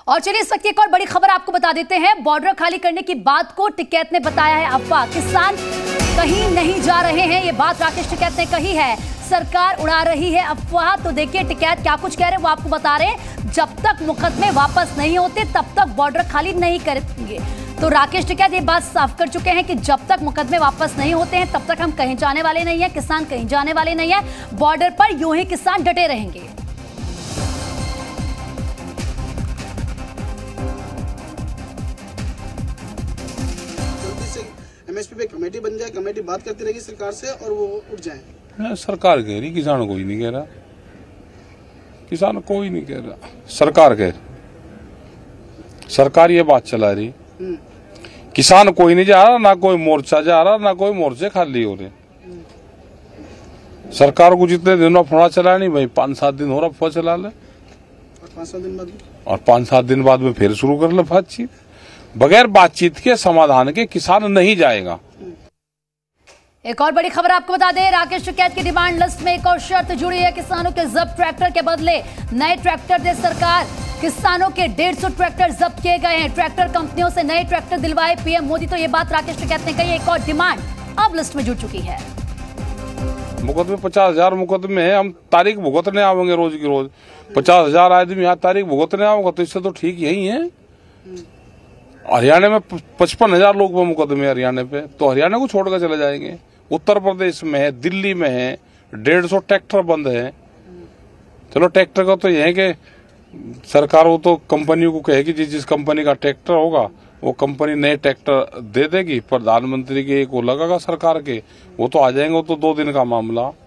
और चलिए इस वक्त एक और बड़ी खबर आपको बता देते हैं। बॉर्डर खाली करने की बात को टिकैत ने बताया है अफवाह। किसान कहीं नहीं जा रहे हैं, ये बात राकेश टिकैत ने कही है। सरकार उड़ा रही है अफवाह। तो देखिए टिकैत क्या कुछ कह रहे हैं वो आपको बता रहे हैं। जब तक मुकदमे वापस नहीं होते तब तक बॉर्डर खाली नहीं करेंगे। तो राकेश टिकैत ये बात साफ कर चुके हैं कि जब तक मुकदमे वापस नहीं होते हैं तब तक हम कहीं जाने वाले नहीं है, किसान कहीं जाने वाले नहीं है। बॉर्डर पर यूं ही किसान डटे रहेंगे। एमएसपी पे कमेटी बन जाए, कमेटी बात करती रहेगी सरकार से और वो उठ जाए। सरकार कह रही, किसान कोई नहीं कह रहा। किसान कोई नहीं कह रहा, सरकार कह रही। सरकार ये बात चला रही। किसान कोई नहीं जा रहा, ना कोई मोर्चा जा रहा, ना कोई मोर्चे खाली हो रहे। सरकार को जितने दिनों अफवाह चला नहीं भाई, 5-7 दिन और अफवाह चला ले और 5-7 दिन बाद में फिर शुरू कर ले बातचीत। बगैर बातचीत के समाधान के किसान नहीं जाएगा। एक और बड़ी खबर आपको बता दें, राकेश टिकैत की डिमांड लिस्ट में एक और शर्त जुड़ी है। किसानों के जब्त ट्रैक्टर के बदले नए ट्रैक्टर दे सरकार। किसानों के 150 ट्रैक्टर जब्त किए गए हैं। ट्रैक्टर कंपनियों से नए ट्रैक्टर दिलवाए पीएम मोदी। तो ये बात राकेश टिकैत ने कही। एक और डिमांड अब लिस्ट में जुड़ चुकी है। मुकदमे 50,000 मुकदमे है। हम तारीख भुगतने आवेंगे रोज की रोज। 50,000 आदमी यहाँ तारीख भुगतने आऊंगा तो इससे तो ठीक यही है। हरियाणा में 55,000 लोग पे मुकदमे हरियाणा पे, तो हरियाणा को छोड़कर चले जाएंगे। उत्तर प्रदेश में है, दिल्ली में है, 150 ट्रैक्टर बंद है। चलो ट्रैक्टर का तो यह है कि सरकार वो तो कंपनी को कहेगी जिस कंपनी का ट्रैक्टर होगा वो कंपनी नए ट्रैक्टर दे देगी। प्रधानमंत्री के एक वो लगेगा सरकार के, वो तो आ जाएंगे। वो तो 2 दिन का मामला।